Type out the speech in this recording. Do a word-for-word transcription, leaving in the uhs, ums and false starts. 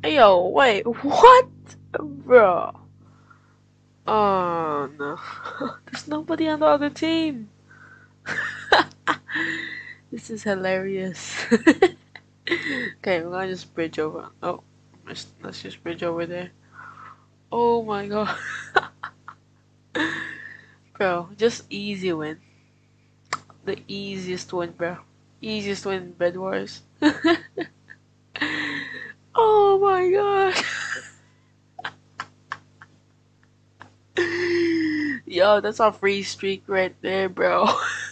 Hey, yo, wait, what? Bro. Oh no. There's nobody on the other team. This is hilarious. Okay, we're gonna just bridge over. Oh, let's, let's just bridge over there. Oh my god. Bro, just easy win. The easiest win, bro. Easiest win in Bed Wars. Oh my god. Yo, that's our free streak right there, bro.